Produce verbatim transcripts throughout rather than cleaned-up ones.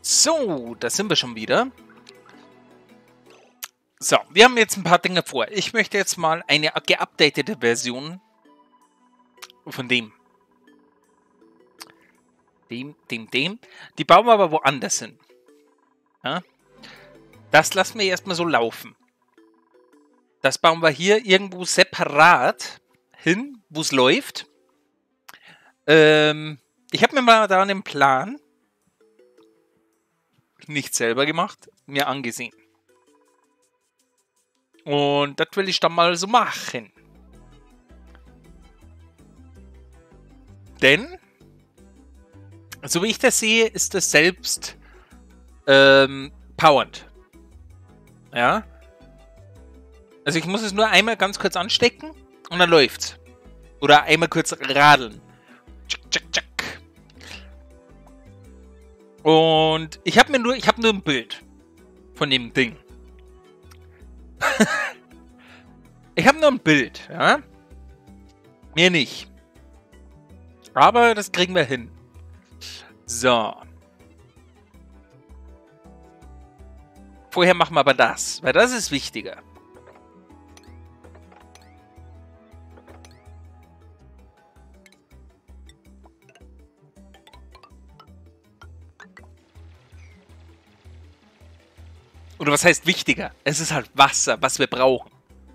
So, da sind wir schon wieder. So, wir haben jetzt ein paar Dinge vor. Ich möchte jetzt mal eine geupdatete Version von dem. Dem, dem, dem. Die bauen wir aber woanders hin. Ja? Das lassen wir erstmal so laufen. Das bauen wir hier irgendwo separat hin, wo es läuft. Ähm, ich habe mir mal da einen Plan, nicht selber gemacht, mir angesehen. Und das will ich dann mal so machen. Denn, so wie ich das sehe, ist das selbst ähm, powered. Ja. Also ich muss es nur einmal ganz kurz anstecken und dann läuft's. Oder einmal kurz radeln. Tschick, tschick, tschick. Und ich habe mir nur, ich habe nur ein Bild von dem Ding. Ich habe nur ein Bild, ja. Mehr nicht. Aber das kriegen wir hin. So. Vorher machen wir aber das, weil das ist wichtiger. Oder was heißt wichtiger? Es ist halt Wasser, was wir brauchen.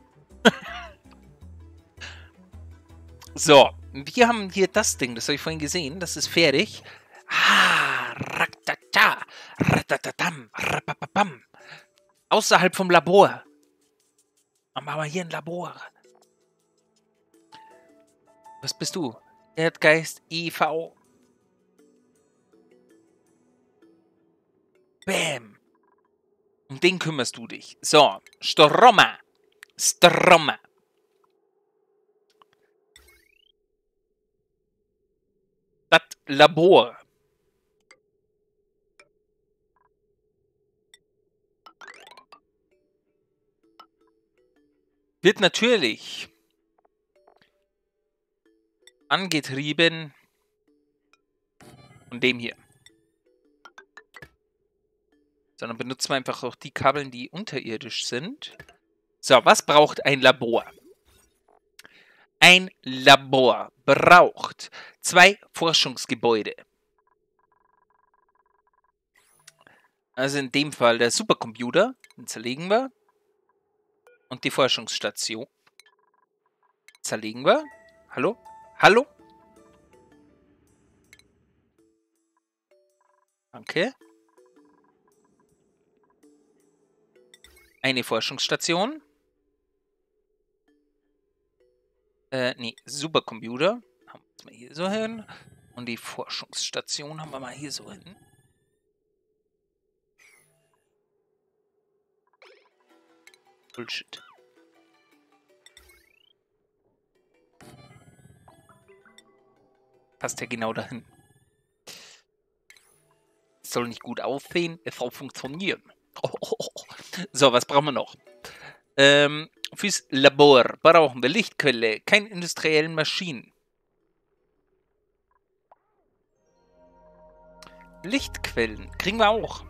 So, wir haben hier das Ding, das habe ich vorhin gesehen, das ist fertig. Ah, raktata, ratatatam, rapapapam. Außerhalb vom Labor. Dann machen wir hier ein Labor. Was bist du? Erdgeist I V. Bäm. Um den kümmerst du dich. So, Stroma. Stroma. Das Labor. Wird natürlich angetrieben von dem hier. Sondern benutzen wir einfach auch die Kabeln, die unterirdisch sind. So, was braucht ein Labor? Ein Labor braucht zwei Forschungsgebäude. Also in dem Fall der Supercomputer, den zerlegen wir. Und die Forschungsstation zerlegen wir. Hallo? Hallo? Danke. Eine Forschungsstation. Äh, nee, Supercomputer. Haben wir mal hier so hin. Und die Forschungsstation haben wir mal hier so hin. Bullshit. Passt ja genau dahin. Es soll nicht gut aussehen, es soll funktionieren. Oh, oh, oh. So, was brauchen wir noch? Ähm, fürs Labor brauchen wir Lichtquelle, keine industriellen Maschinen. Lichtquellen kriegen wir auch.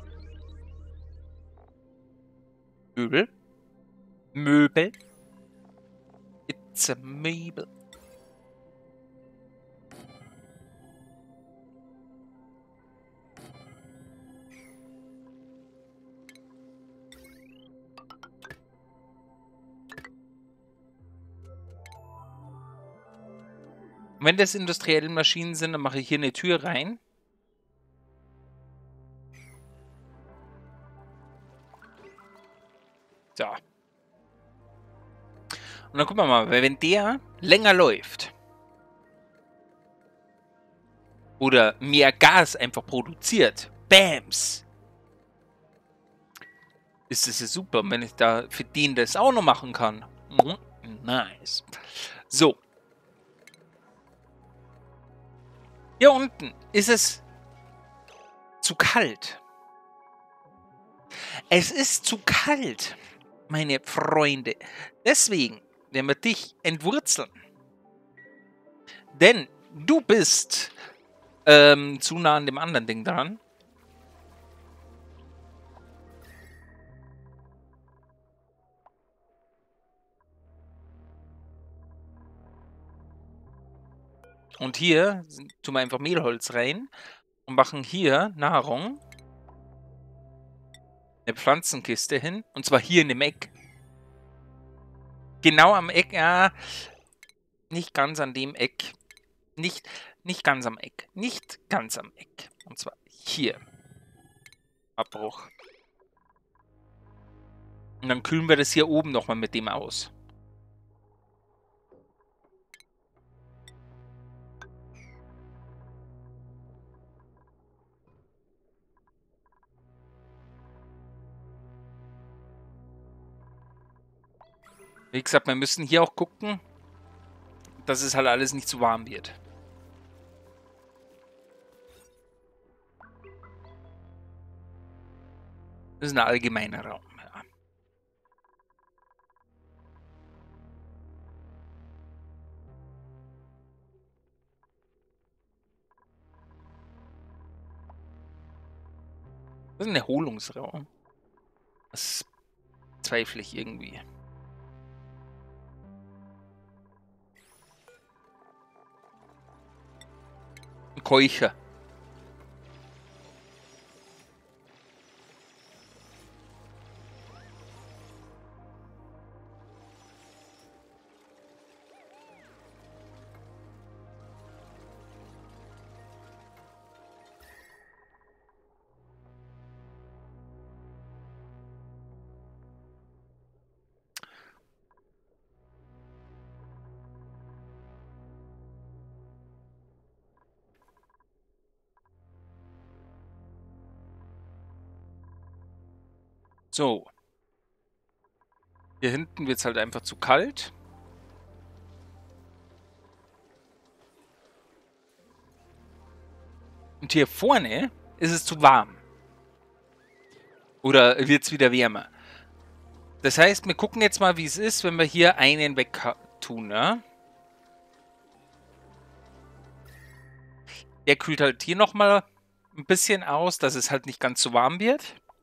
Möbel. Möbel. It's a Möbel. Wenn das industrielle Maschinen sind, dann mache ich hier eine Tür rein. So. Und dann gucken wir mal, weil wenn der länger läuft oder mehr Gas einfach produziert, Bams, ist das ja super, wenn ich da für den das auch noch machen kann. Mhm. Nice. So. Hier unten ist es zu kalt. Es ist zu kalt, meine Freunde. Deswegen werden wir dich entwurzeln. Denn du bist ähm, zu nah an dem anderen Ding dran. Und hier tun wir einfach Mehlholz rein und machen hier Nahrung. Eine Pflanzenkiste hin. Und zwar hier in dem Eck. Genau am Eck, ja. Nicht ganz an dem Eck. Nicht, nicht ganz am Eck. Nicht ganz am Eck. Und zwar hier. Abbruch. Und dann kühlen wir das hier oben nochmal mit dem aus. Wie gesagt, wir müssen hier auch gucken, dass es halt alles nicht zu warm wird. Das ist ein allgemeiner Raum. Ja. Das ist ein Erholungsraum. Das zweifle ich irgendwie. Ein Keucher. So. Hier hinten wird es halt einfach zu kalt. Und hier vorne ist es zu warm. Oder wird es wieder wärmer. Das heißt, wir gucken jetzt mal, wie es ist, wenn wir hier einen weg tun. Ja? Der kühlt halt hier nochmal ein bisschen aus, dass es halt nicht ganz so warm wird.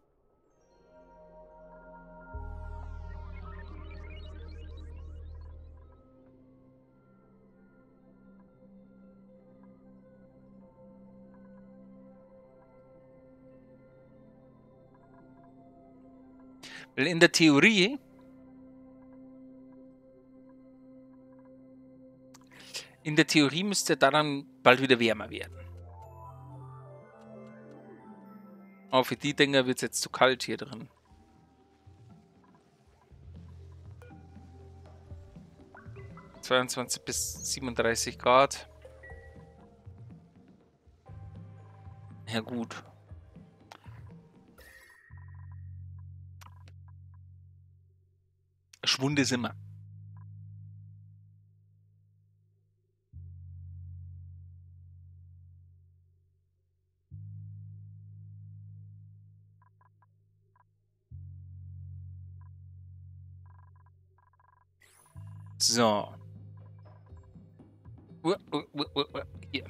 Weil in der Theorie in der Theorie müsste da dann bald wieder wärmer werden. Aber für die Dinger wird es jetzt zu kalt hier drin. zweiundzwanzig bis siebenunddreißig Grad. Ja gut. Schwunde sind wir. So. Uh, uh, uh, uh, hier.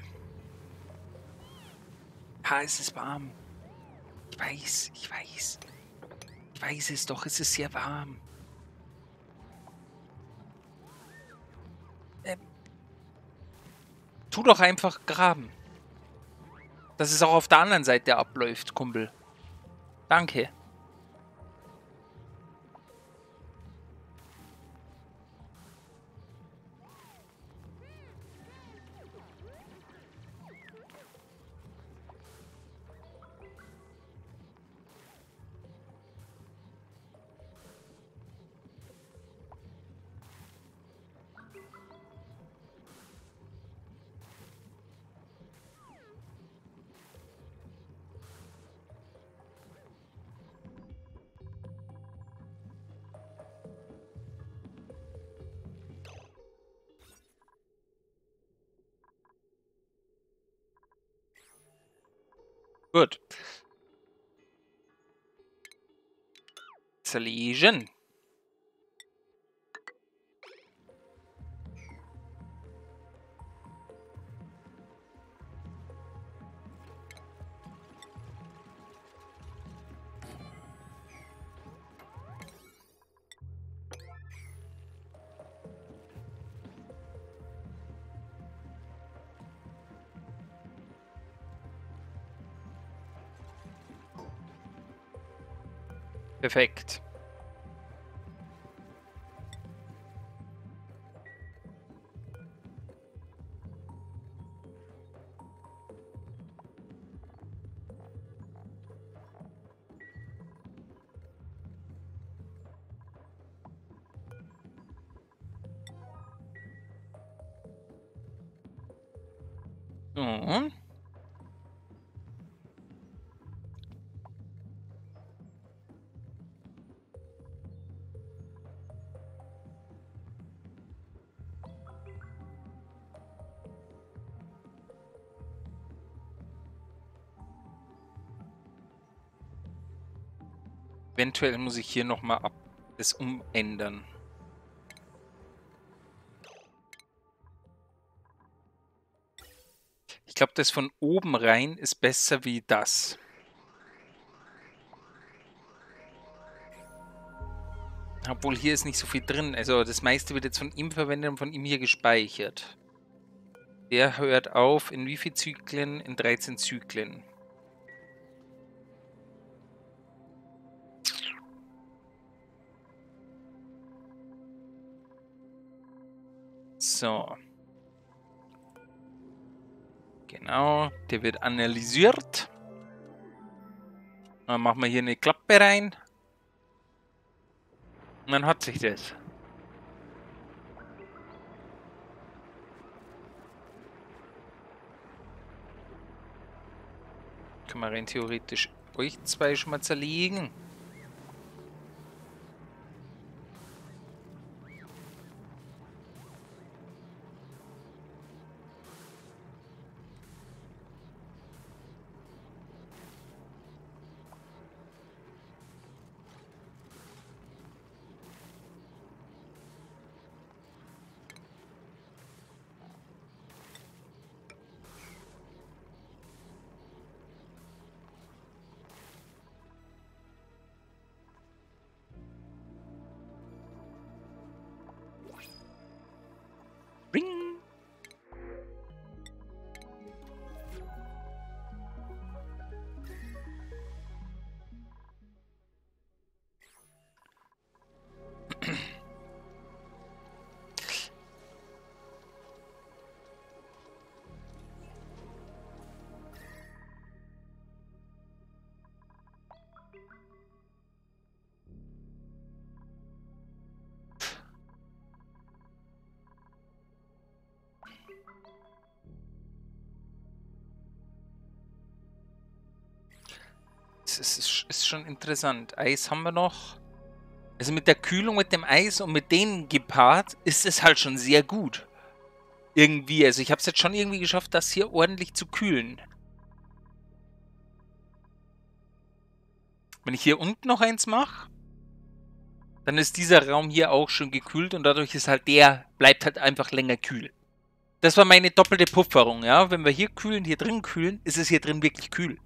Ha, es ist warm. Ich weiß, ich weiß. Ich weiß es doch, es ist sehr warm. Ähm, tu doch einfach graben. Dass es auch auf der anderen Seite abläuft, Kumpel. Danke. Gut. Zerlegen. Perfekt. So. Eventuell muss ich hier nochmal ab das umändern. Ich glaube, das von oben rein ist besser wie das. Obwohl hier ist nicht so viel drin. Also das meiste wird jetzt von ihm verwendet und von ihm hier gespeichert. Der hört auf in wie viel Zyklen? In dreizehn Zyklen. So. Genau, der wird analysiert. Dann machen wir hier eine Klappe rein. Und dann hat sich das. Können wir rein theoretisch euch zwei schon mal zerlegen. Ring. Es ist, ist schon interessant. Eis haben wir noch. Also mit der Kühlung, mit dem Eis und mit denen gepaart, ist es halt schon sehr gut. Irgendwie. Also ich habe es jetzt schon irgendwie geschafft, das hier ordentlich zu kühlen. Wenn ich hier unten noch eins mache, dann ist dieser Raum hier auch schon gekühlt und dadurch ist halt der, bleibt halt einfach länger kühl. Das war meine doppelte Pufferung, ja. Wenn wir hier kühlen, hier drin kühlen, ist es hier drin wirklich kühl.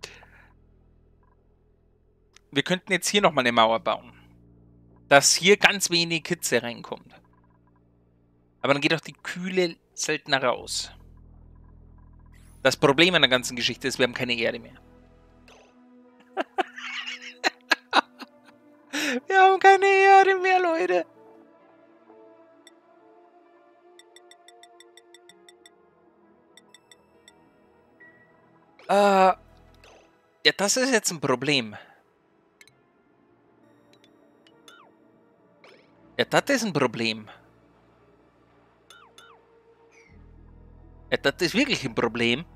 Wir könnten jetzt hier nochmal eine Mauer bauen. Dass hier ganz wenig Hitze reinkommt. Aber dann geht auch die Kühle seltener raus. Das Problem an der ganzen Geschichte ist, wir haben keine Erde mehr. Wir haben keine Erde mehr, Leute. Äh, ja, das ist jetzt ein Problem. Ja, das ist ein Problem. Ja, das ist wirklich ein Problem.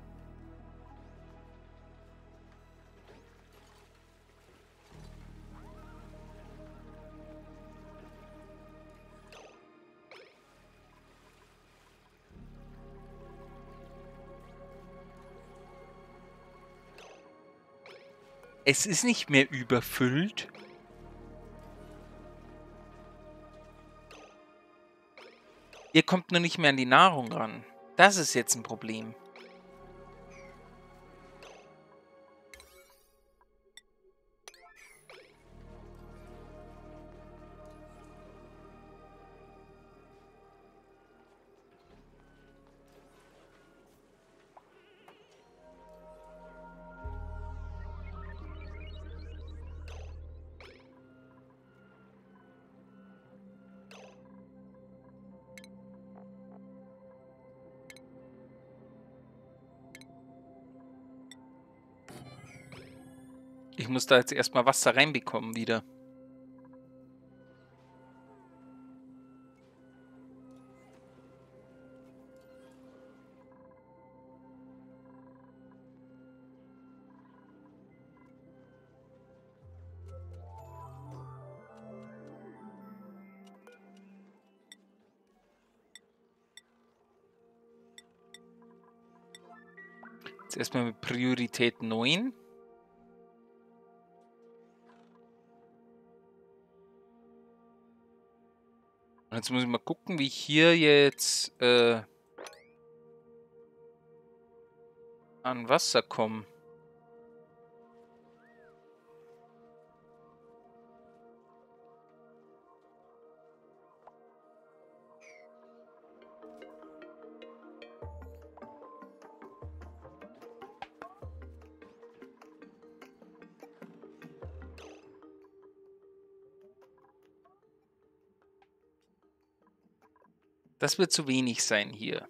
Es ist nicht mehr überfüllt. Ihr kommt nur nicht mehr an die Nahrung ran. Das ist jetzt ein Problem. Ich muss da jetzt erstmal Wasser reinbekommen wieder. Jetzt erstmal mit Priorität neun. Und jetzt muss ich mal gucken, wie ich hier jetzt äh, an Wasser komme. Das wird zu wenig sein hier.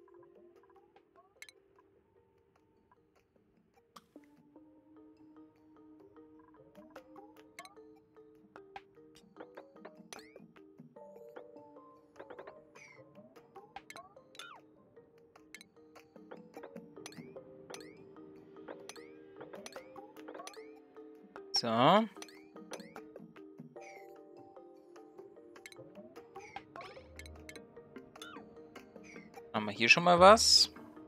So. Haben wir hier schon mal was?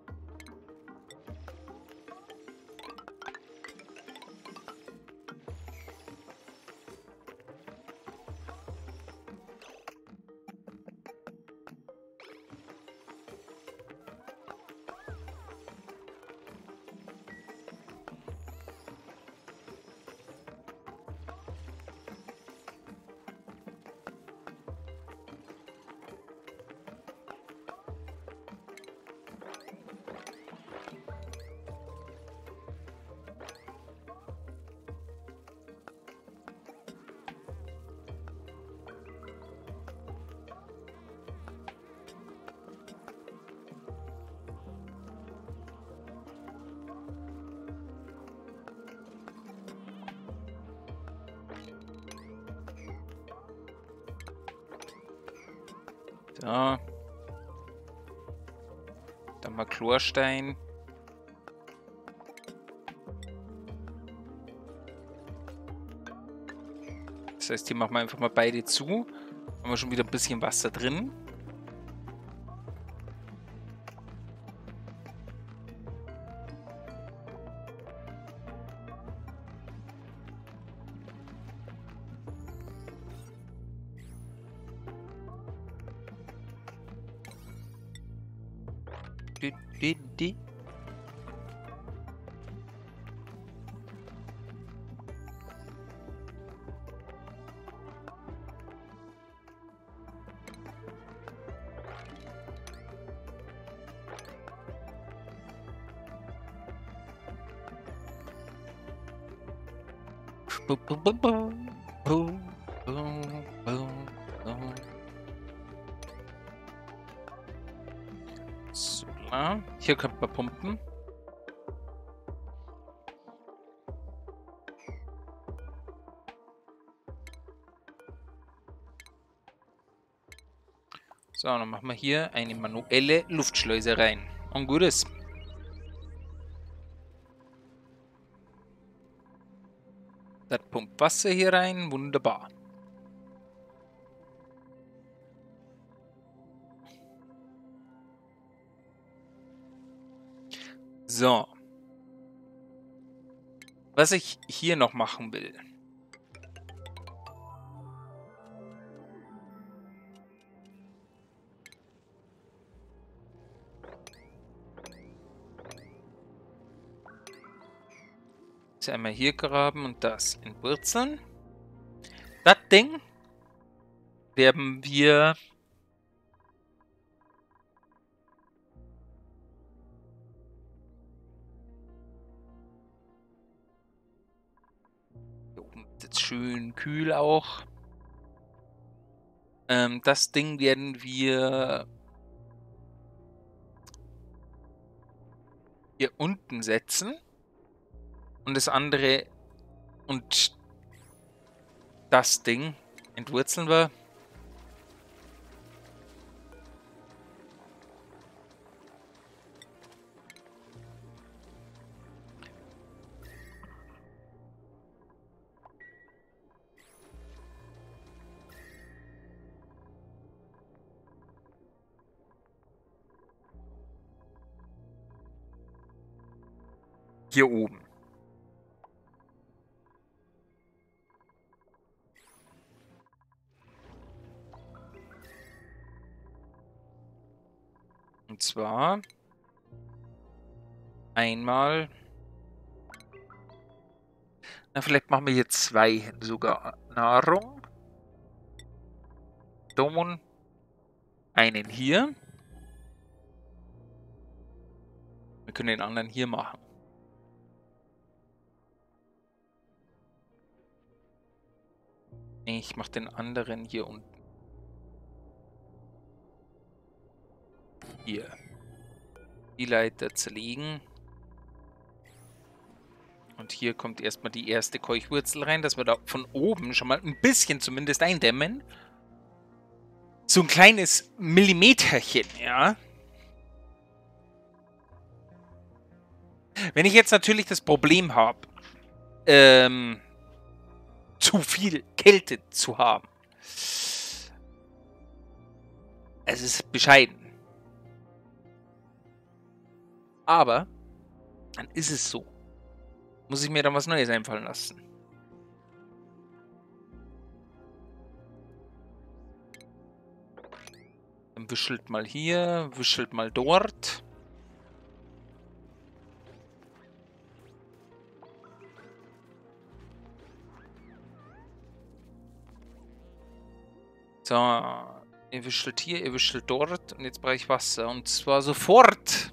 So. Dann mal Chlorstein. Das heißt, hier machen wir einfach mal beide zu. Haben wir schon wieder ein bisschen Wasser drin. Die, die. So, hier könnte man pumpen. So, dann machen wir hier eine manuelle Luftschleuse rein. Und gut ist. Das pumpt Wasser hier rein. Wunderbar. So. Was ich hier noch machen will. Ist einmal hier graben und das entwurzeln. Das Ding werden wir jetzt schön kühl auch. Ähm, das Ding werden wir hier unten setzen und das andere Und das Ding entwurzeln wir. Hier oben. Und zwar einmal. Na, vielleicht machen wir hier zwei sogar. Nahrung. Don. Einen hier. Wir können den anderen hier machen. Ich mache den anderen hier unten. Hier. Die Leiter zerlegen. Und hier kommt erstmal die erste Keuchwurzel rein, dass wir da von oben schon mal ein bisschen zumindest eindämmen. So ein kleines Millimeterchen, ja. Wenn ich jetzt natürlich das Problem habe, ähm, zu viel Kälte zu haben. Es ist bescheiden. Aber dann ist es so. Muss ich mir dann was Neues einfallen lassen. Dann wischelt mal hier, wischelt mal dort. So, ihr wischelt hier, ihr wischelt dort und jetzt brauche ich Wasser und zwar sofort.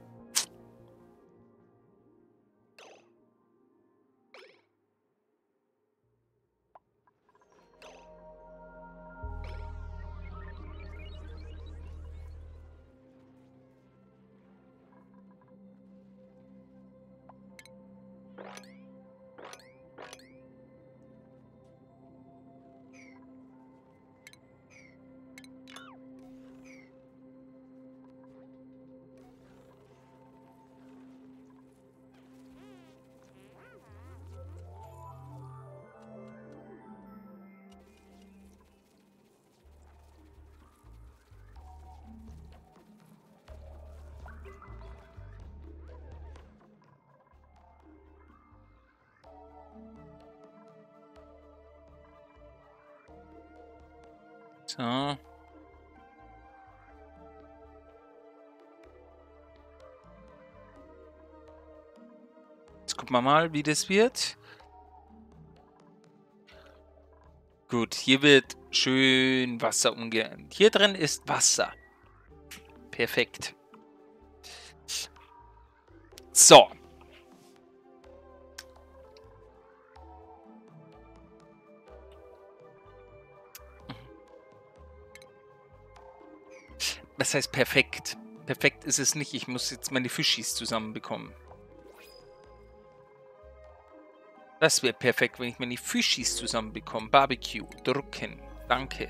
So. Jetzt gucken wir mal, wie das wird. Gut, hier wird schön Wasser umgehend. Hier drin ist Wasser. Perfekt. So. Was heißt perfekt? Perfekt ist es nicht. Ich muss jetzt meine Fischis zusammenbekommen. Das wäre perfekt, wenn ich meine Fischis zusammenbekomme. Barbecue, drucken. Danke.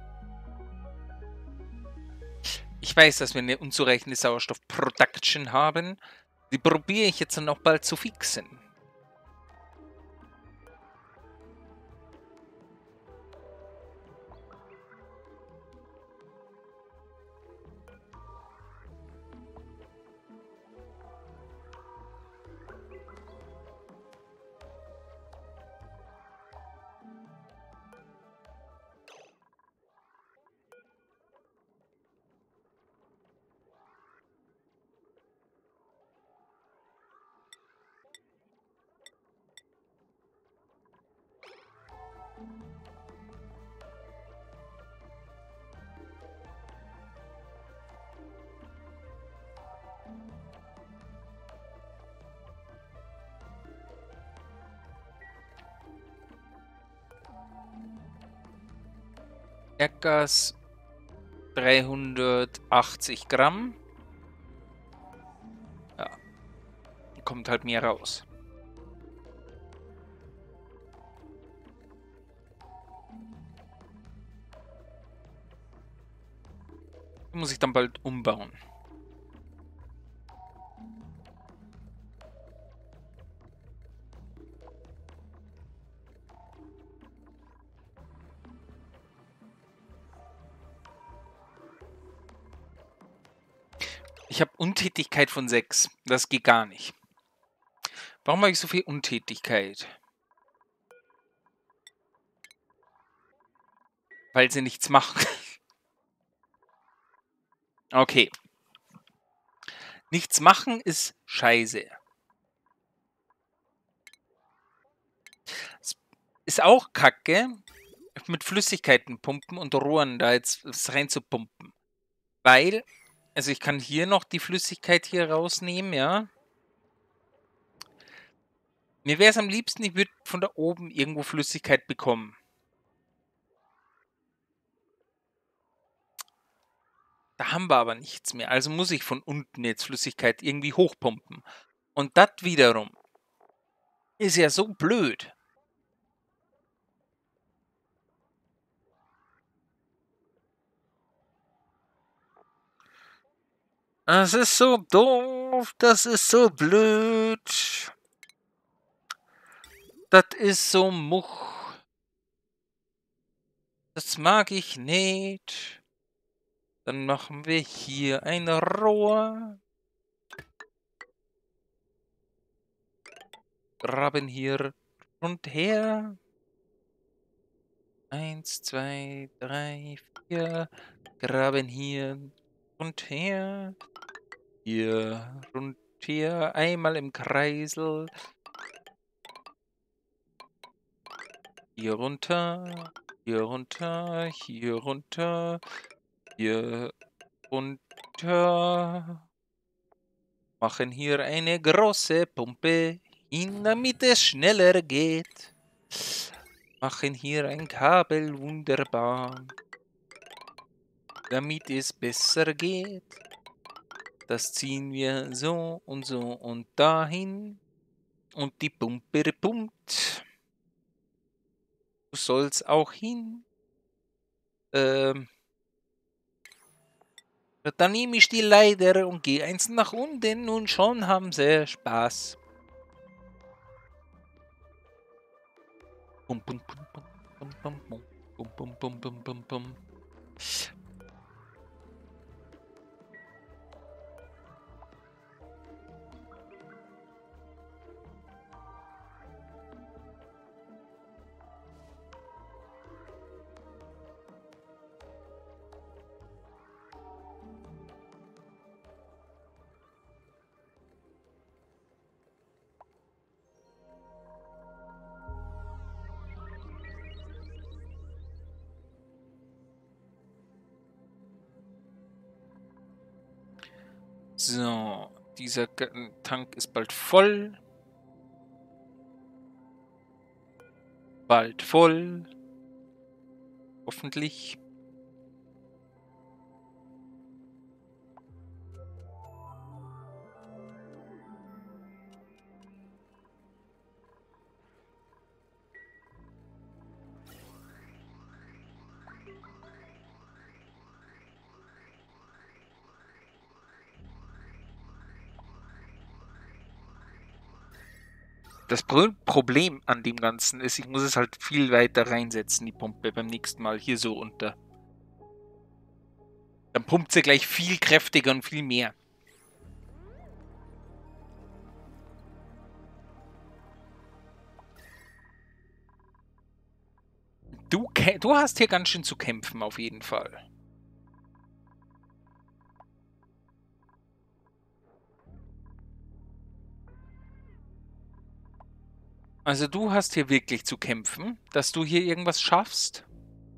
Ich weiß, dass wir eine unzureichende Sauerstoff-Production haben. Die probiere ich jetzt noch bald zu fixen. Erdgas dreihundertachtzig Gramm. Ja. Kommt halt mehr raus. Die muss ich dann bald umbauen. Ich habe Untätigkeit von sechs. Das geht gar nicht. Warum habe ich so viel Untätigkeit? Weil sie nichts machen. Okay. Nichts machen ist scheiße. Ist auch kacke, mit Flüssigkeiten pumpen und Rohren da jetzt rein zu pumpen. Weil, also ich kann hier noch die Flüssigkeit hier rausnehmen, ja. Mir wäre es am liebsten, ich würde von da oben irgendwo Flüssigkeit bekommen. Da haben wir aber nichts mehr. Also muss ich von unten jetzt Flüssigkeit irgendwie hochpumpen. Und das wiederum ist ja so blöd. Das ist so doof. Das ist so blöd. Das ist so much. Das mag ich nicht. Dann machen wir hier ein Rohr. Graben hier rund her. Eins, zwei, drei, vier. Graben hier rund her. Hier rund her. Einmal im Kreisel. Hier runter. Hier runter. Hier runter. Hier runter. Machen hier eine große Pumpe hin, damit es schneller geht. Machen hier ein Kabel wunderbar, damit es besser geht. Das ziehen wir so und so und dahin. Und die Pumpe pumpt. Du sollst auch hin. Ähm. Dann nehme ich die Leiter und gehe eins nach unten und schon haben sie Spaß. Bum, bum, bum, bum, bum, bum, bum, bum, bum, bum, bum, bum. So, dieser Tank ist bald voll. Bald voll. Hoffentlich. Das Problem an dem Ganzen ist, ich muss es halt viel weiter reinsetzen, die Pumpe, beim nächsten Mal hier so unter. Dann pumpt sie gleich viel kräftiger und viel mehr. Du, du hast hier ganz schön zu kämpfen, auf jeden Fall. Also du hast hier wirklich zu kämpfen, dass du hier irgendwas schaffst.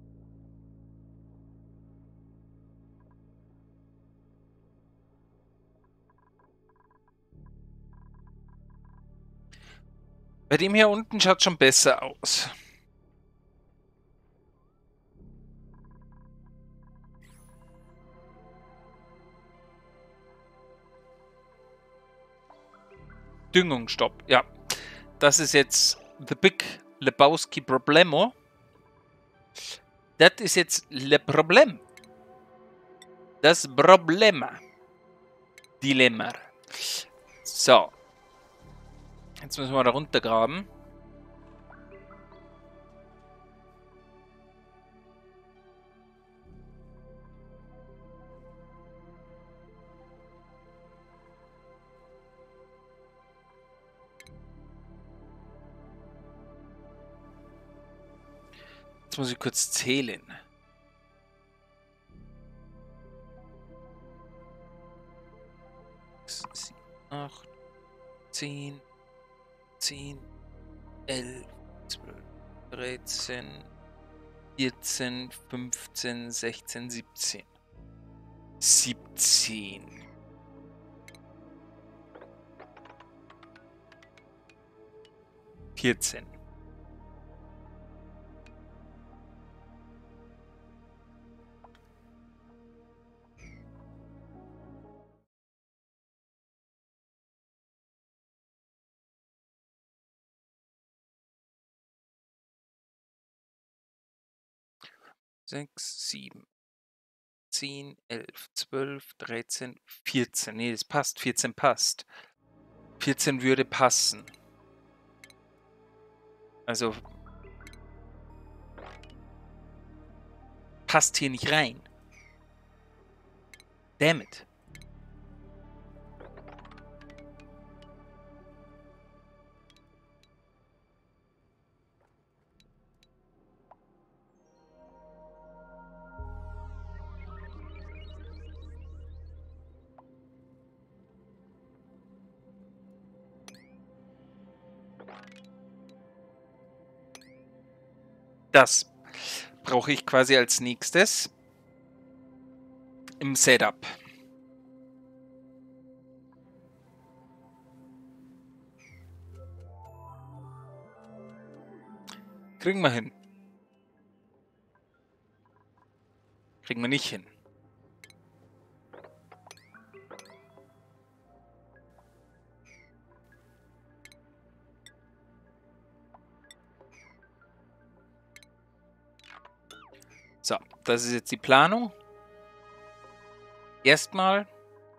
Bei dem hier unten schaut schon besser aus. Düngung, stopp, ja. Das ist jetzt the big Lebowski Problemo. Das ist jetzt le Problem. Das Problema. Dilemma. So. Jetzt müssen wir da runtergraben. Jetzt muss ich kurz zählen. sechs, sieben, acht, zehn, zehn, elf, zwölf, dreizehn, vierzehn, fünfzehn, sechzehn, siebzehn. siebzehn. vierzehn. sechs, sieben, zehn, elf, zwölf, dreizehn, vierzehn. Nee, das passt. vierzehn passt. vierzehn würde passen. Also passt hier nicht rein. Damn it. Das brauche ich quasi als nächstes im Setup. Kriegen wir hin. Kriegen wir nicht hin. So, das ist jetzt die Planung. Erstmal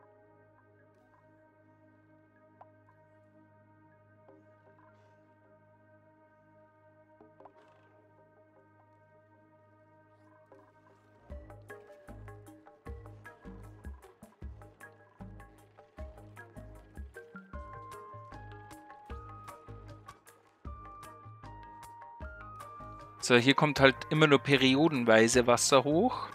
so, hier kommt halt immer nur periodenweise Wasser hoch.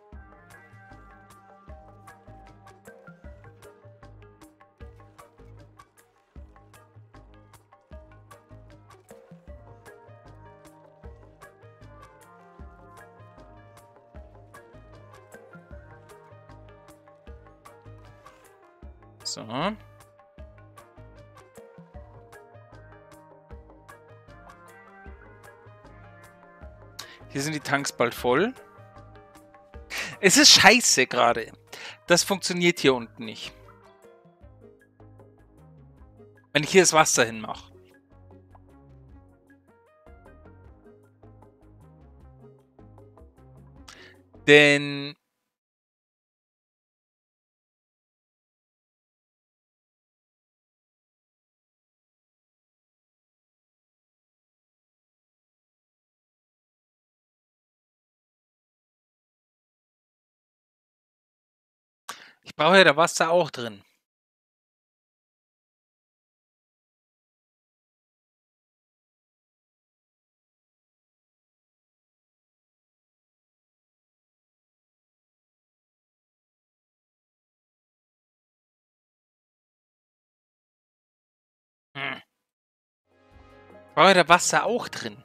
So. Hier sind die Tanks bald voll. Es ist scheiße gerade. Das funktioniert hier unten nicht. Wenn ich hier das Wasser hinmache. Denn ich brauche ja da Wasser auch drin. Hm. Ich brauche ja da Wasser auch drin.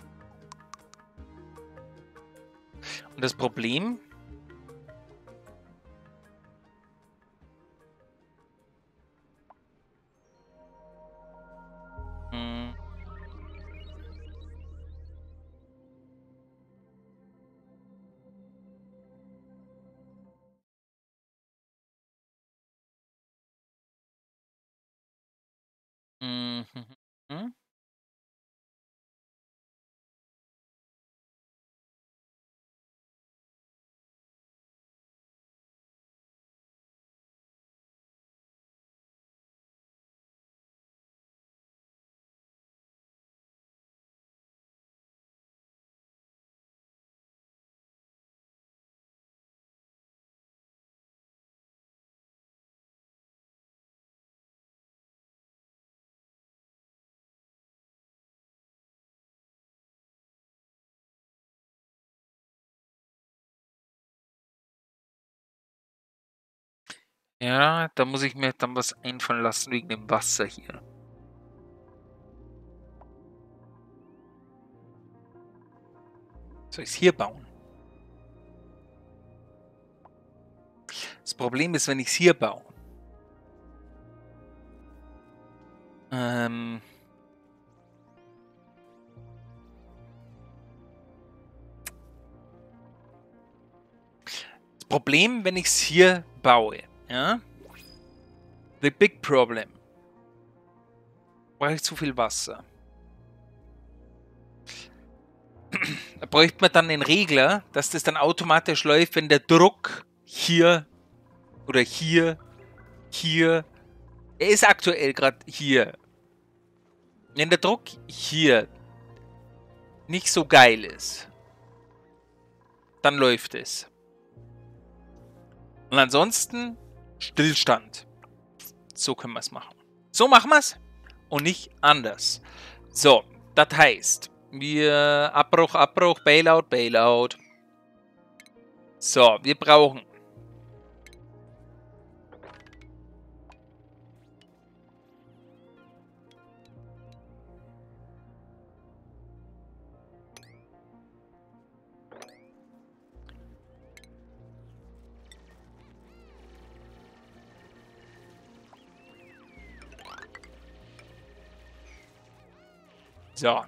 Und das Problem Ja, da muss ich mir dann was einfallen lassen wegen dem Wasser hier. Soll ich es hier bauen? Das Problem ist, wenn ich es hier baue. Ähm... Das Problem, wenn ich es hier baue, ja? The big problem. Brauche ich zu viel Wasser. Da bräuchte man dann einen Regler, dass das dann automatisch läuft, wenn der Druck hier oder hier, hier, er ist aktuell gerade hier. Wenn der Druck hier nicht so geil ist, dann läuft es. Und ansonsten Stillstand. So können wir es machen. So machen wir es und nicht anders. So, das heißt, wir Abbruch, Abbruch, Bailout, Bailout. So, wir brauchen so.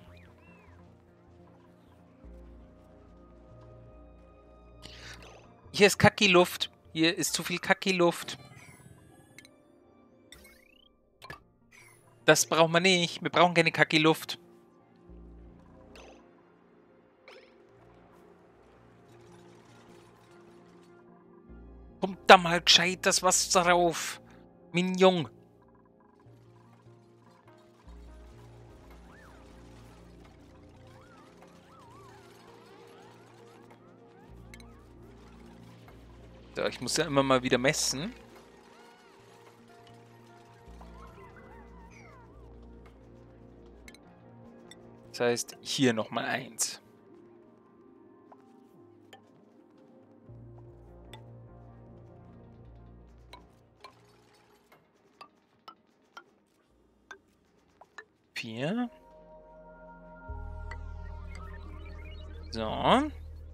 Hier ist Kacki-Luft. Hier ist zu viel Kacki-Luft. Das brauchen wir nicht. Wir brauchen keine Kacki-Luft. Kommt da mal gescheit das Wasser drauf. Mignon. So, ich muss ja immer mal wieder messen. Das heißt, hier nochmal eins. Vier. So.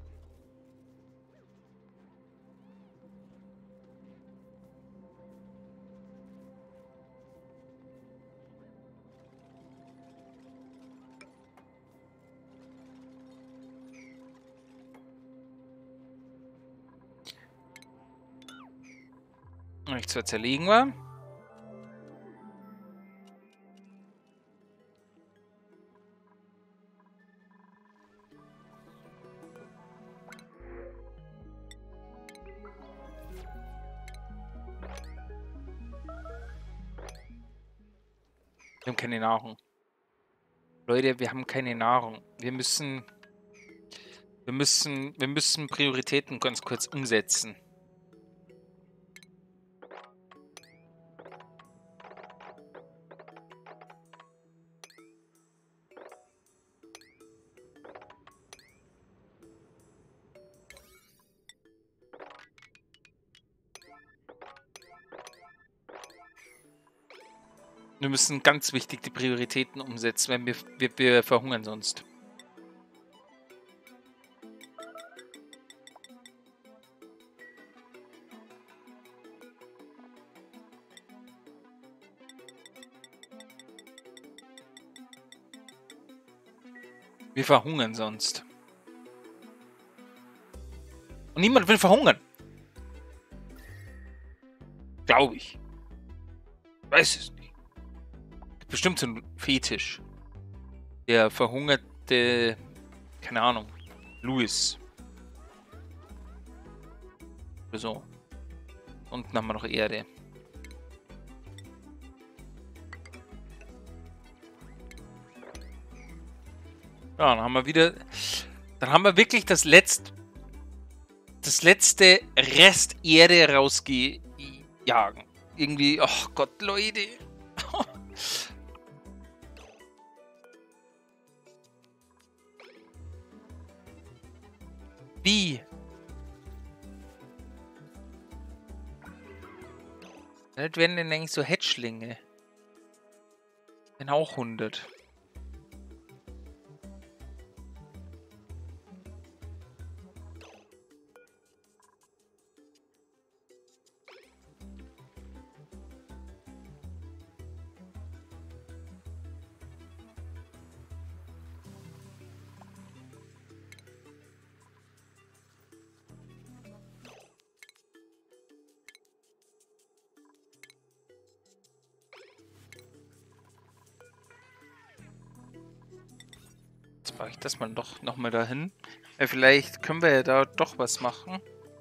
Nicht zu zerlegen war. Wir haben keine Nahrung. Leute, wir haben keine Nahrung. Wir müssen... Wir müssen... Wir müssen Prioritäten ganz kurz umsetzen. Wir müssen ganz wichtig die Prioritäten umsetzen, wenn wir, wir, wir verhungern sonst. Wir verhungern sonst. Und niemand will verhungern. Glaube ich. Weiß es nicht. Bestimmt so ein Fetisch. Der verhungerte, keine Ahnung, Louis. Oder so. Unten haben wir noch Erde. Ja, dann haben wir wieder, dann haben wir wirklich das letzte, das letzte Rest Erde rausgejagen. Irgendwie, oh Gott, Leute. Wie? Das wären denn eigentlich so Hatchlinge. Denn auch hundert. Jetzt mache ich das mal doch nochmal dahin. Ja, vielleicht können wir ja da doch was machen.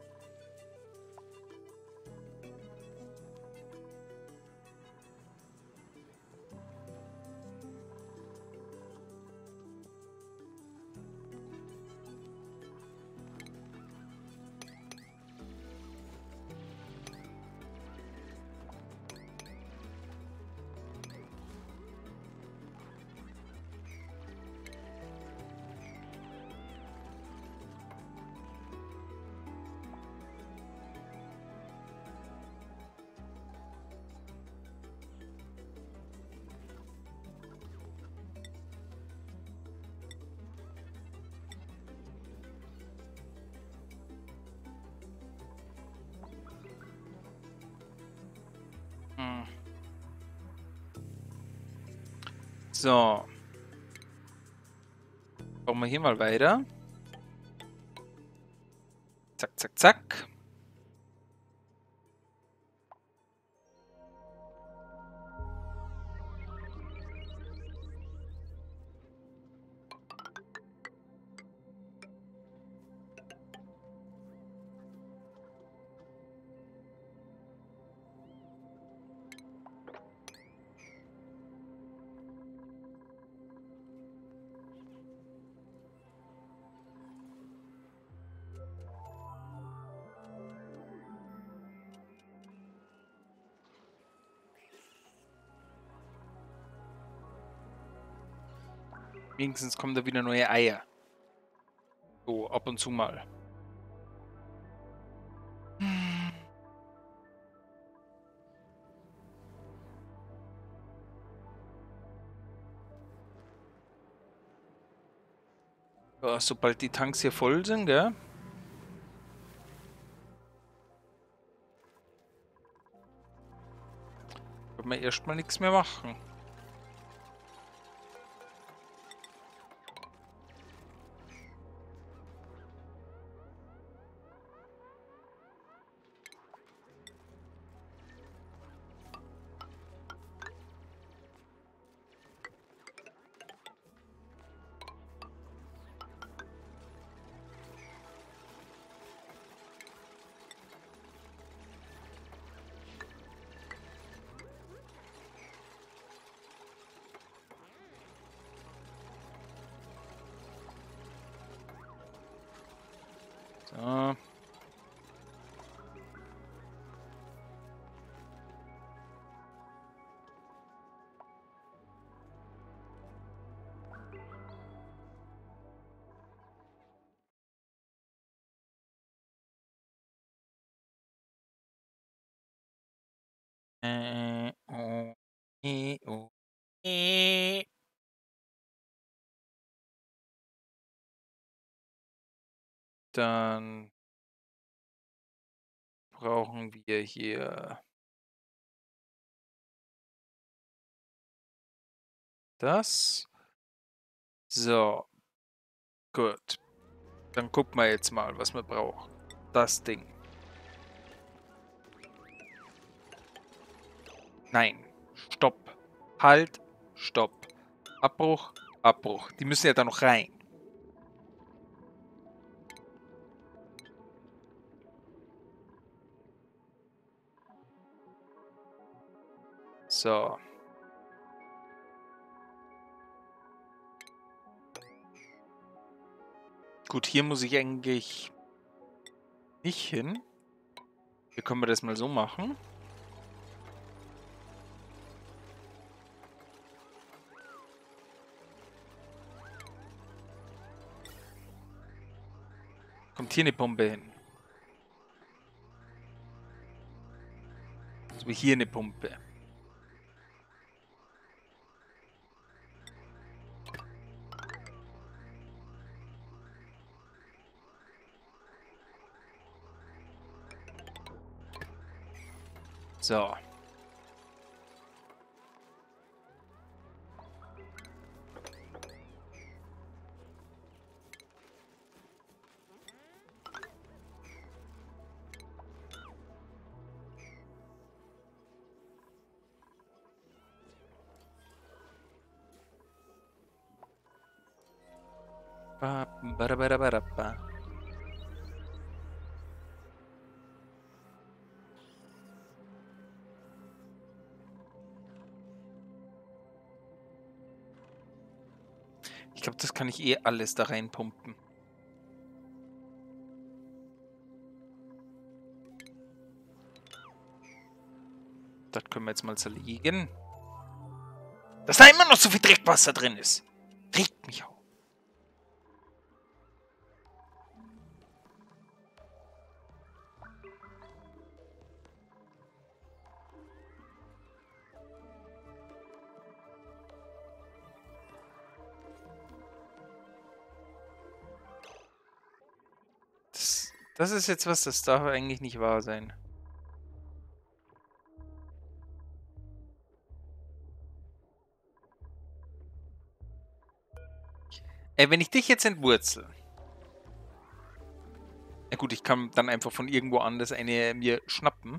Hm. So. Bauen wir hier mal weiter. Zack, zack, zack. Wenigstens kommen da wieder neue Eier. So, ab und zu mal. Ja, sobald die Tanks hier voll sind, gell? Können wir erstmal nichts mehr machen. So. Äh, oh, eh, oh, eh. Dann brauchen wir hier das. So, gut. Dann gucken wir jetzt mal, was wir brauchen. Das Ding. Nein. Stopp. Halt. Stopp. Abbruch. Abbruch. Die müssen ja da noch rein. So. Gut, hier muss ich eigentlich nicht hin. Hier können wir das mal so machen. Kommt hier eine Bombe hin. So wie hier eine Pumpe. So. Ba, ba, ba, ba, ba, ba. Ich glaube, das kann ich eh alles da reinpumpen. Das können wir jetzt mal zerlegen. Dass da immer noch so viel Dreckwasser drin ist. Regt mich auf. Das, das ist jetzt was, das darf eigentlich nicht wahr sein. Ey, wenn ich dich jetzt entwurzel. Na gut, ich kann dann einfach von irgendwo anders eine mir schnappen.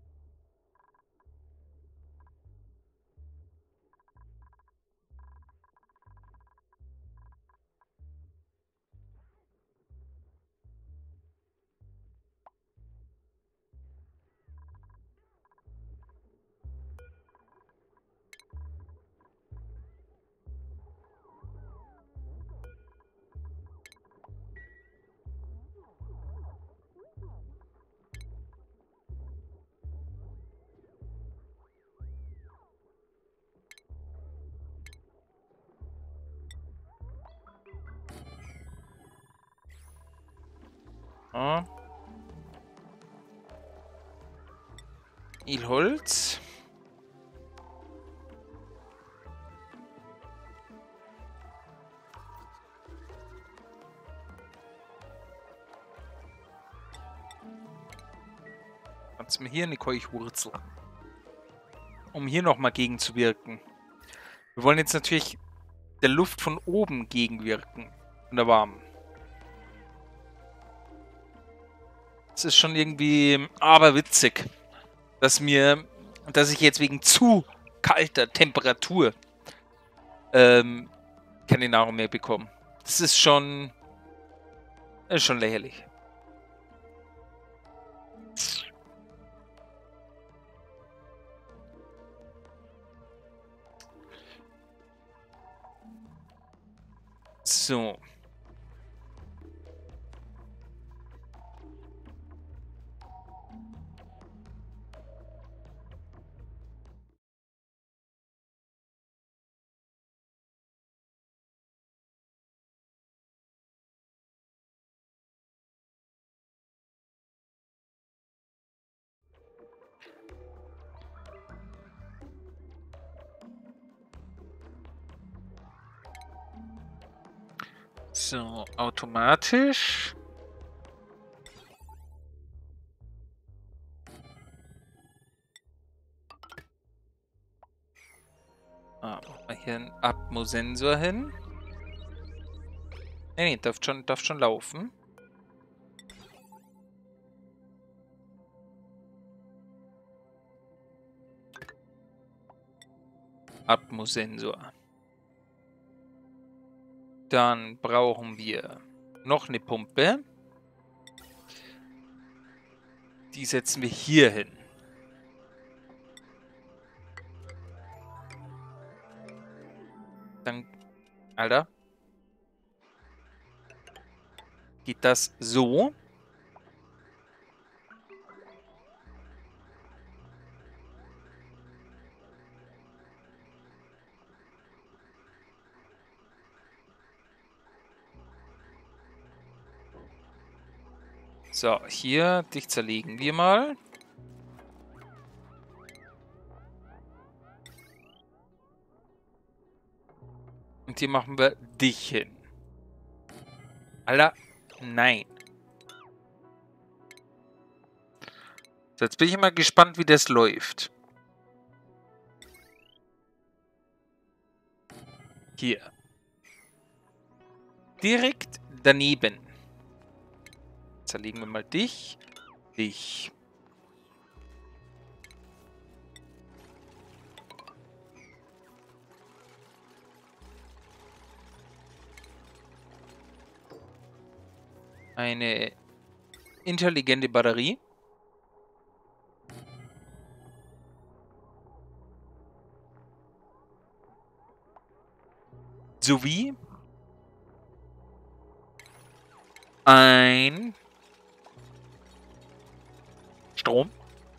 Ja. Ilholz. Kannst du mir hier eine Keuchwurzel. Um hier nochmal gegenzuwirken. Wir wollen jetzt natürlich der Luft von oben gegenwirken. Von der warmen. Es ist schon irgendwie aberwitzig, dass mir, dass ich jetzt wegen zu kalter Temperatur ähm, keine Nahrung mehr bekomme. Das ist schon, das ist schon lächerlich. So. So, automatisch. Ah, machen wir hier einen Atmosensor hin. Nee, nee, darf schon, darf schon laufen. Atmosensor. Dann brauchen wir noch eine Pumpe. Die setzen wir hier hin. Dann, Alter. Geht das so. So, hier, dich zerlegen wir mal. Und hier machen wir dich hin. Alter, nein. So, jetzt bin ich mal gespannt, wie das läuft. Hier. Direkt daneben. Zerlegen wir mal dich. Dich. Eine intelligente Batterie. Sowie ein Strom.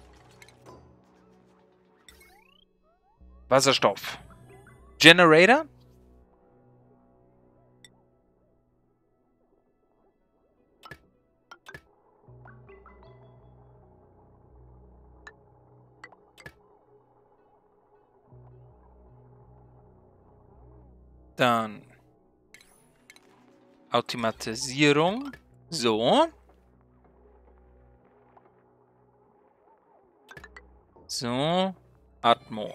Wasserstoff. Generator. Dann Automatisierung. So. So. Atmo.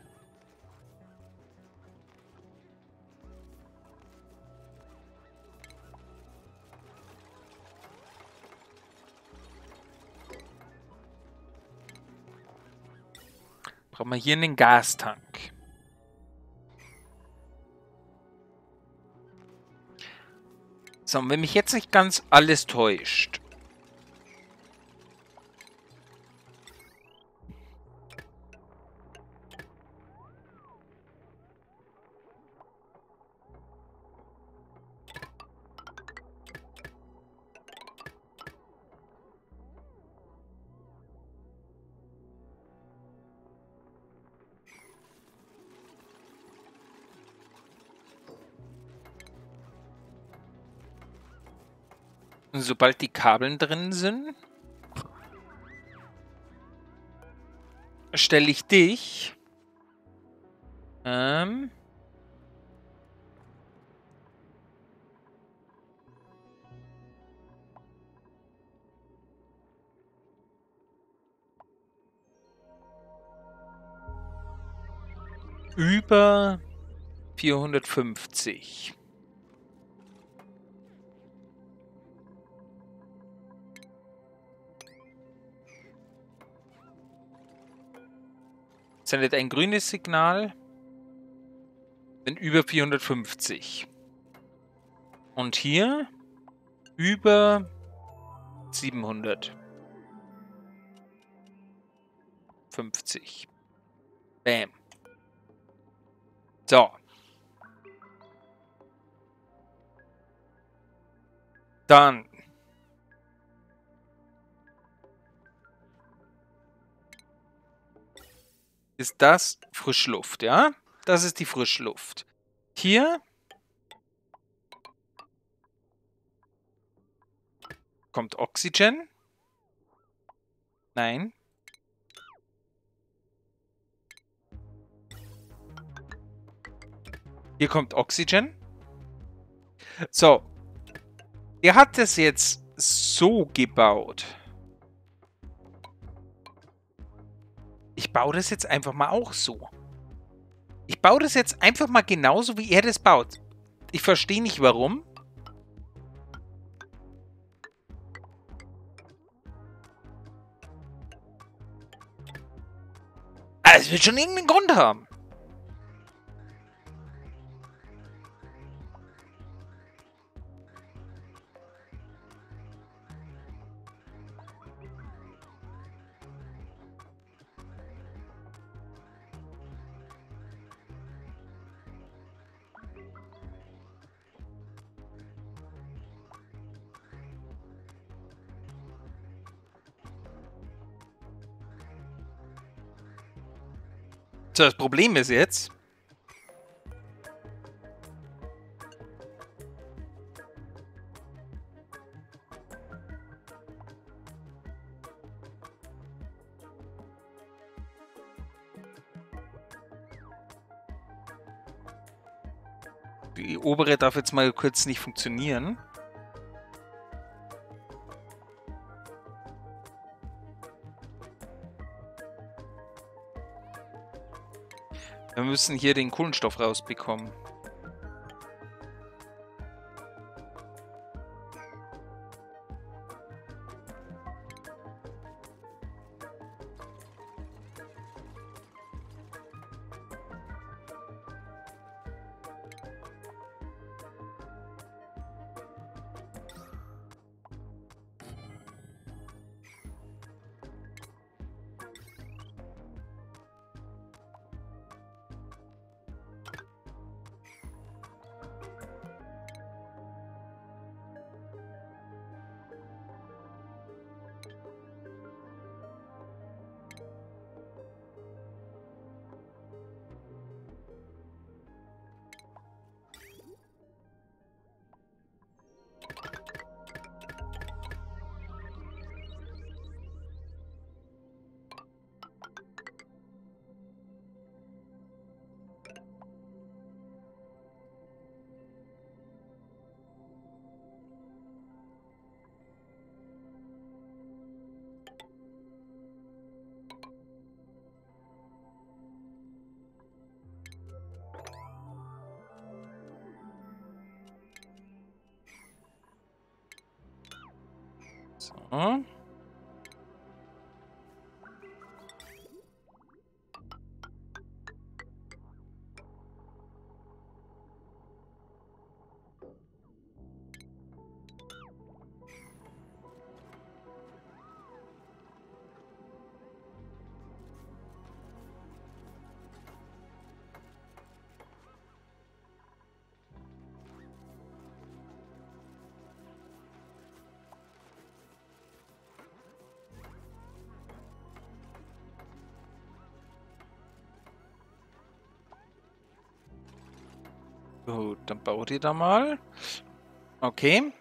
Brauchen wir hier einen Gastank. So, und wenn mich jetzt nicht ganz alles täuscht. Sobald die Kabeln drin sind, stelle ich dich ähm, über vierhundertfünfzig. Sendet ein grünes Signal, wenn über vierhundertfünfzig. Und hier über siebenhundertfünfzig. Bam. So. Dann ist das Frischluft, ja? Das ist die Frischluft. Hier kommt Oxygen. Nein. Hier kommt Oxygen. So. Er hat es jetzt so gebaut. Ich baue das jetzt einfach mal auch so. Ich baue das jetzt einfach mal genauso, wie er das baut. Ich verstehe nicht, warum. Aber es wird schon irgendeinen Grund haben. So, das Problem ist jetzt, Die obere darf jetzt mal kurz nicht funktionieren. Wir müssen hier den Kohlenstoff rausbekommen. So. Gut, dann baut ihr da mal. Okay.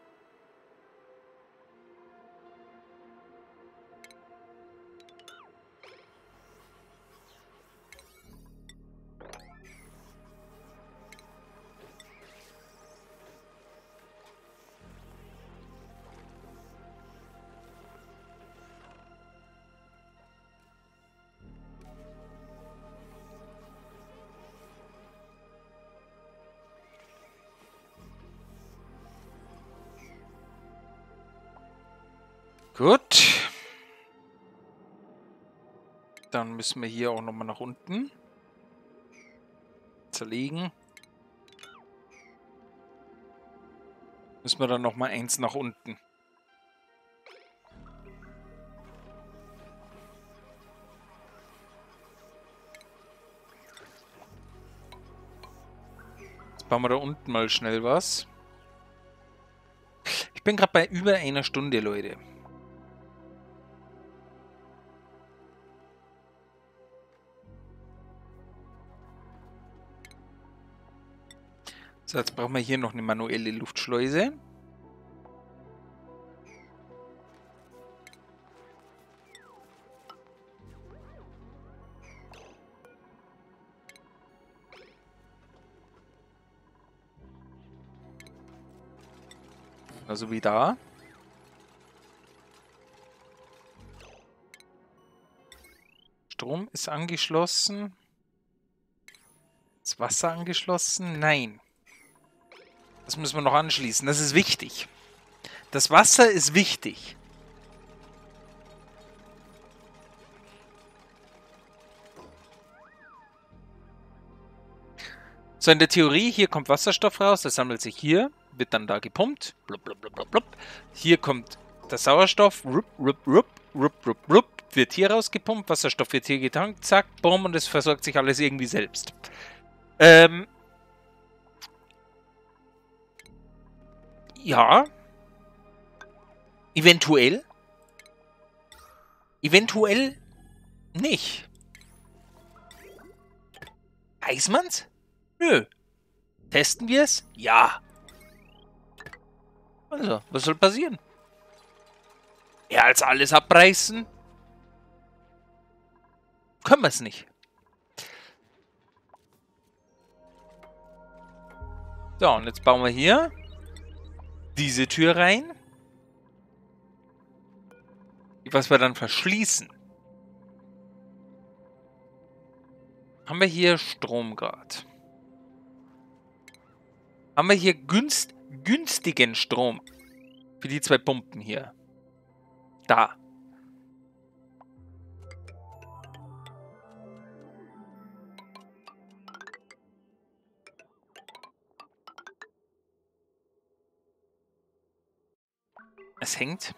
Gut. Dann müssen wir hier auch nochmal nach unten zerlegen. Müssen wir dann nochmal eins nach unten. Jetzt bauen wir da unten mal schnell was. Ich bin gerade bei über einer Stunde, Leute. So, jetzt brauchen wir hier noch eine manuelle Luftschleuse. Also wie da. Strom ist angeschlossen. Das Wasser angeschlossen? Nein. Das müssen wir noch anschließen. Das ist wichtig. Das Wasser ist wichtig. So, in der Theorie, hier kommt Wasserstoff raus, das sammelt sich hier, wird dann da gepumpt. Blub, blub, blub, blub, blub. Hier kommt der Sauerstoff, rup, rup, rup, rup, rup, rup, wird hier rausgepumpt, Wasserstoff wird hier getankt, zack, bumm, und es versorgt sich alles irgendwie selbst. Ähm... Ja. Eventuell. Eventuell nicht. Weiß man's? Nö. Testen wir es? Ja. Also, was soll passieren? Mehr als alles abreißen? Können wir es nicht. So, und jetzt bauen wir hier diese Tür rein, was wir dann verschließen. Haben wir hier Strom gerade? Haben wir hier günst, günstigen Strom für die zwei Pumpen hier? Da. Es hängt.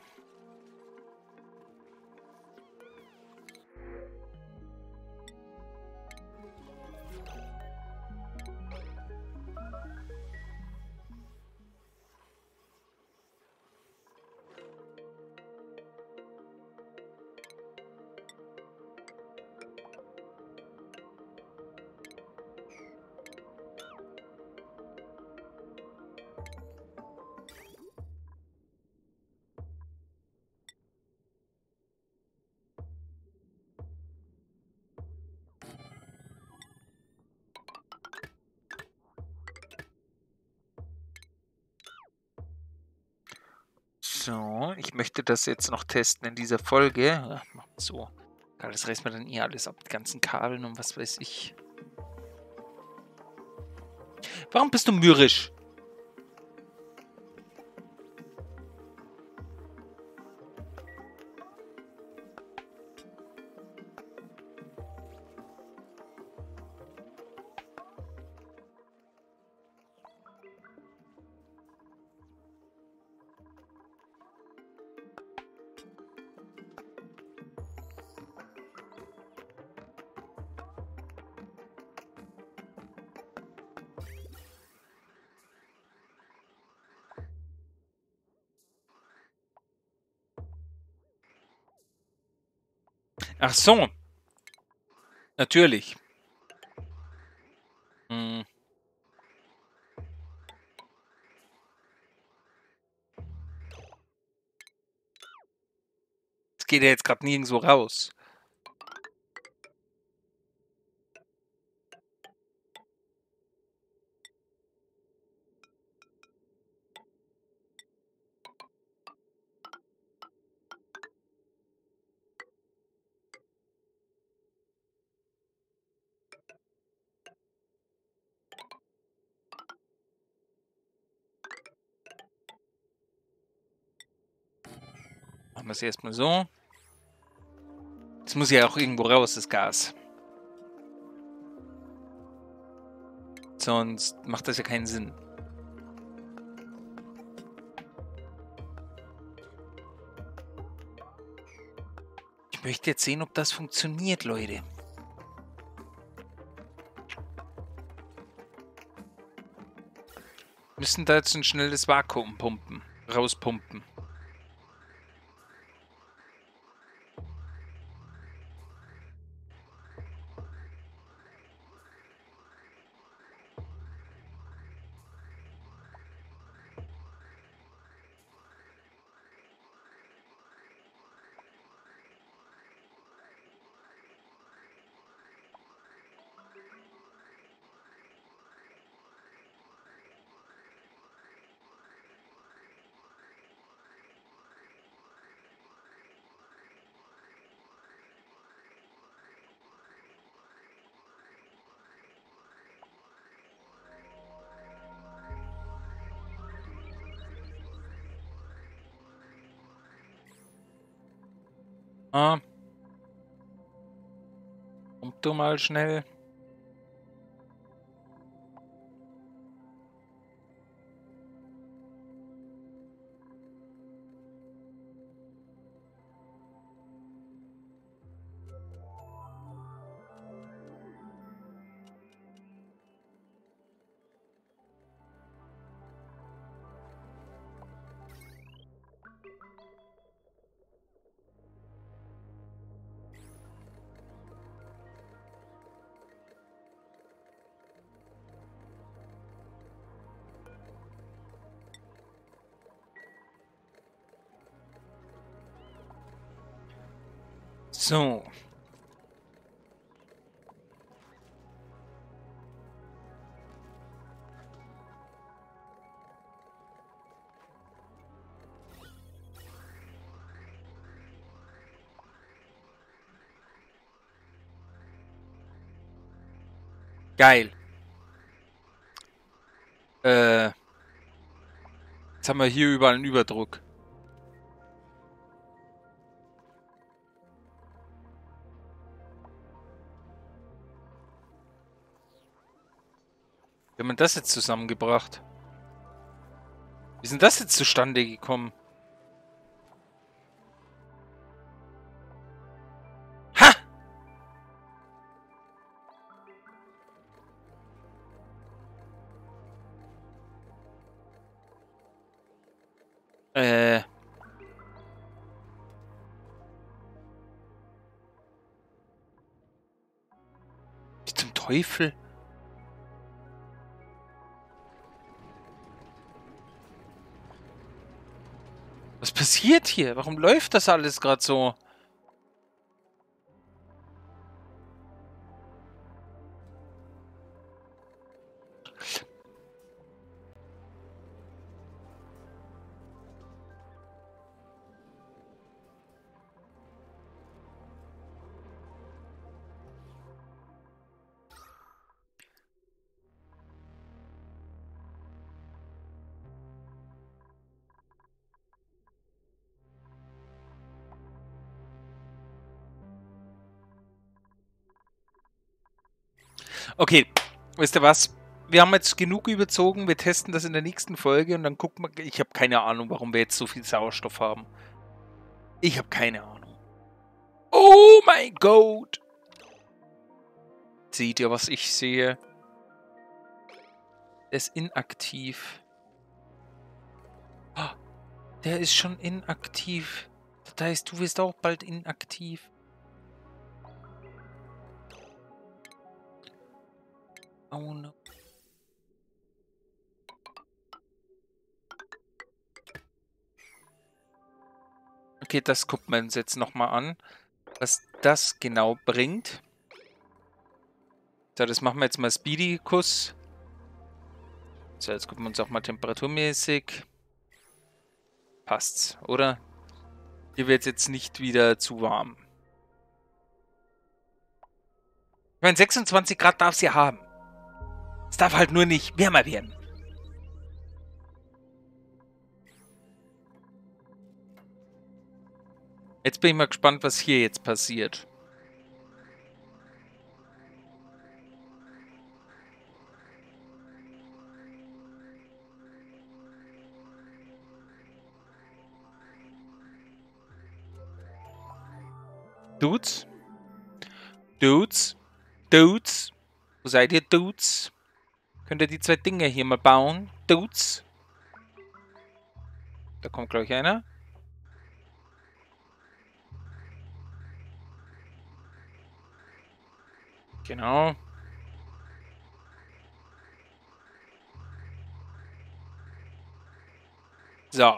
So, ich möchte das jetzt noch testen in dieser Folge. Ja, so. Das reißt mir dann eh alles ab, die ganzen Kabeln und was weiß ich. Warum bist du mürrisch? Ach so. Natürlich. Hm. Es geht ja jetzt gerade nirgendwo raus. Machen wir es erstmal so. Es muss ja auch irgendwo raus, das Gas. Sonst macht das ja keinen Sinn. Ich möchte jetzt sehen, ob das funktioniert, Leute. Wir müssen da jetzt ein schnelles Vakuum pumpen, rauspumpen. Ah. Pump du mal schnell. So. Geil. Äh. Jetzt haben wir hier überall einen Überdruck. Wie haben wir das jetzt zusammengebracht? Wie ist denn das jetzt zustande gekommen? Ha! Äh. Wie zum Teufel? Was passiert hier? Warum läuft das alles gerade so? Okay, wisst ihr was? Wir haben jetzt genug überzogen. Wir testen das in der nächsten Folge und dann gucken wir. Ich habe keine Ahnung, warum wir jetzt so viel Sauerstoff haben. Ich habe keine Ahnung. Oh mein Gott! Seht ihr, was ich sehe? Der ist inaktiv. Oh, der ist schon inaktiv. Das heißt, du wirst auch bald inaktiv. Oh no. Okay, das gucken wir uns jetzt nochmal an, was das genau bringt. So, das machen wir jetzt mal Speedy-Kuss. So, jetzt gucken wir uns auch mal temperaturmäßig. Passt's, oder? Hier wird es jetzt nicht wieder zu warm. Ich meine, sechsundzwanzig Grad darf es ja haben. Es darf halt nur nicht wärmer werden. Jetzt bin ich mal gespannt, was hier jetzt passiert. Dudes? Dudes? Dudes? Wo seid ihr, Dudes? Könnt ihr die zwei Dinge hier mal bauen? Dudes? Da kommt, glaube ich, einer. Genau. So.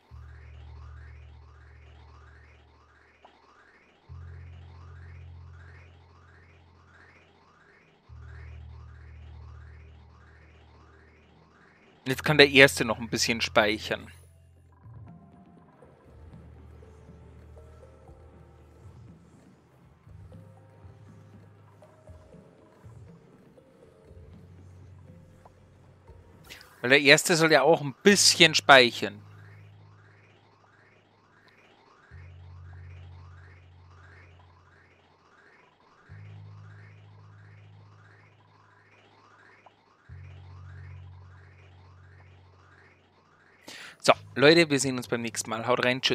Jetzt kann der erste noch ein bisschen speichern. Weil der erste soll ja auch ein bisschen speichern. So, Leute, wir sehen uns beim nächsten Mal. Haut rein, tschüss.